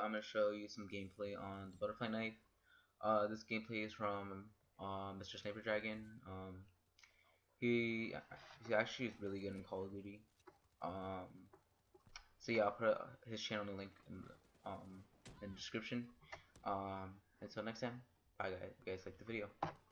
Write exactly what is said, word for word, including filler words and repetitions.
I'm gonna show you some gameplay on the butterfly knife. Uh, this gameplay is from uh, Mister Sniper Dragon. Um, he he actually is really good in Call of Duty. Um, so yeah, I'll put his channel link in the, um in the description. Um, until next time, bye guys. If you guys like the video.